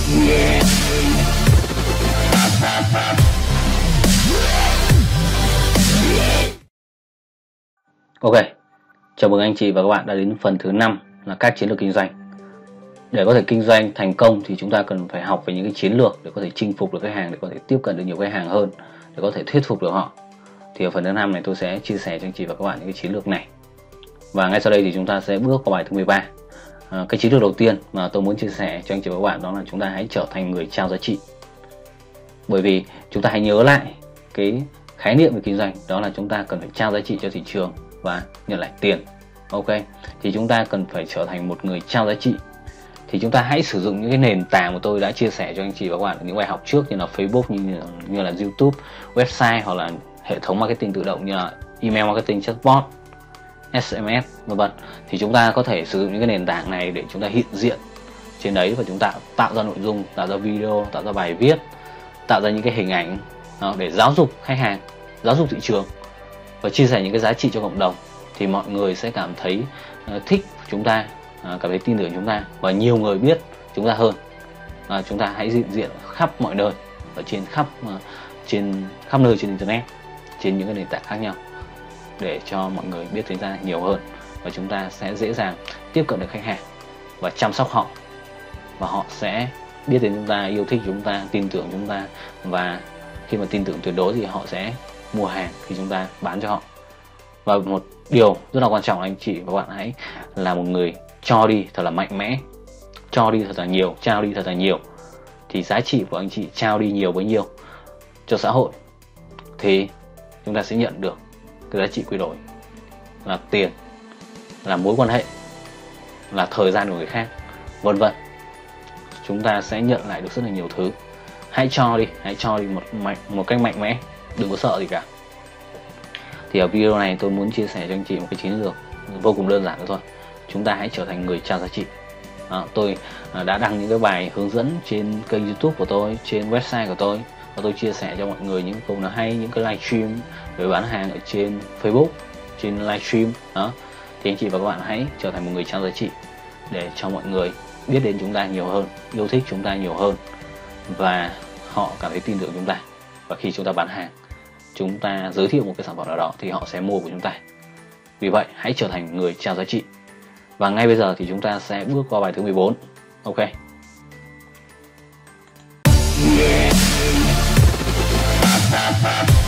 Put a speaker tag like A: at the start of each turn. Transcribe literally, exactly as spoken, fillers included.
A: Ok, chào mừng anh chị và các bạn đã đến phần thứ năm là các chiến lược kinh doanh. Để có thể kinh doanh thành công thì chúng ta cần phải học về những cái chiến lược để có thể chinh phục được khách hàng, để có thể tiếp cận được nhiều khách hàng hơn, để có thể thuyết phục được họ. Thì ở phần thứ năm này tôi sẽ chia sẻ cho anh chị và các bạn những cái chiến lược này. Và ngay sau đây thì chúng ta sẽ bước vào bài thứ mười ba. À, cái chiến lược đầu tiên mà tôi muốn chia sẻ cho anh chị và các bạn đó là chúng ta hãy trở thành người trao giá trị. Bởi vì chúng ta hãy nhớ lại cái khái niệm về kinh doanh, đó là chúng ta cần phải trao giá trị cho thị trường và nhận lại tiền. Ok, thì chúng ta cần phải trở thành một người trao giá trị. Thì chúng ta hãy sử dụng những cái nền tảng mà tôi đã chia sẻ cho anh chị và các bạn ở những bài học trước, như là Facebook, như là, như là YouTube, website, hoặc là hệ thống marketing tự động như là email marketing, chatbot, ét em ét, vân vân. Thì chúng ta có thể sử dụng những cái nền tảng này để chúng ta hiện diện trên đấy, và chúng ta tạo ra nội dung, tạo ra video, tạo ra bài viết, tạo ra những cái hình ảnh đó, để giáo dục khách hàng, giáo dục thị trường và chia sẻ những cái giá trị cho cộng đồng. Thì mọi người sẽ cảm thấy uh, thích chúng ta, uh, cảm thấy tin tưởng chúng ta, và nhiều người biết chúng ta hơn. Uh, chúng ta hãy hiện diện khắp mọi nơi, ở trên khắp uh, trên khắp nơi trên internet, trên những cái nền tảng khác nhau, để cho mọi người biết chúng ta nhiều hơn, và chúng ta sẽ dễ dàng tiếp cận được khách hàng và chăm sóc họ, và họ sẽ biết đến chúng ta, yêu thích chúng ta, tin tưởng chúng ta, và khi mà tin tưởng tuyệt đối thì họ sẽ mua hàng khi chúng ta bán cho họ. Và một điều rất là quan trọng là anh chị và bạn hãy là một người cho đi thật là mạnh mẽ, cho đi thật là nhiều, trao đi thật là nhiều. Thì giá trị của anh chị trao đi nhiều bấy nhiêu cho xã hội thì chúng ta sẽ nhận được cái giá trị quy đổi, là tiền, là mối quan hệ, là thời gian của người khác, vân vân. Chúng ta sẽ nhận lại được rất là nhiều thứ. Hãy cho đi, hãy cho đi một mạnh một cách mạnh mẽ, đừng có sợ gì cả. Thì ở video này tôi muốn chia sẻ cho anh chị một cái chiến lược vô cùng đơn giản thôi. Chúng ta hãy trở thành người trao giá trị. À, tôi đã đăng những cái bài hướng dẫn trên kênh YouTube của tôi, trên website của tôi, và tôi chia sẻ cho mọi người những câu nói hay, những cái livestream về bán hàng ở trên Facebook, trên livestream đó. Thì anh chị và các bạn hãy trở thành một người trao giá trị để cho mọi người biết đến chúng ta nhiều hơn, yêu thích chúng ta nhiều hơn, và họ cảm thấy tin tưởng chúng ta. Và khi chúng ta bán hàng, chúng ta giới thiệu một cái sản phẩm nào đó thì họ sẽ mua của chúng ta. Vì vậy hãy trở thành người trao giá trị. Và ngay bây giờ thì chúng ta sẽ bước qua bài thứ mười bốn. Ok. Yeah.